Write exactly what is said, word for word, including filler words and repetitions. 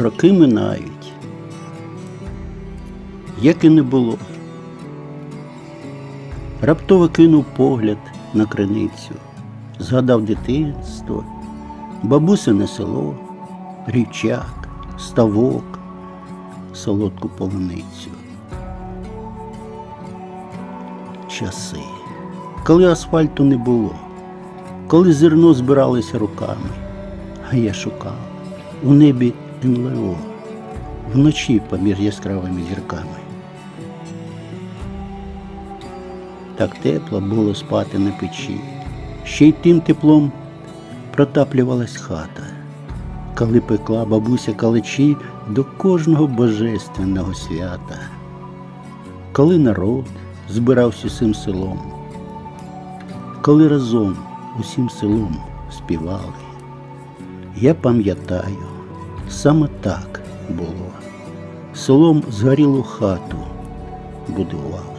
Роки минають, як і не було. Раптово кинув погляд на криницю, згадав дитинство, бабусине село, рівчак, ставок, солодку полуницю. Часи, коли асфальту не було, коли зерно збиралися руками, а я шукав у небі ен ел о, вночі поміж яскравими зірками. Так тепло було спати на печі, ще й тим теплом протаплювалась хата, коли пекла бабуся калачі до кожного божественного свята, коли народ збирався усім селом, коли разом усім селом співали. Я пам'ятаю, саме так було. Селом згорілу хату будував.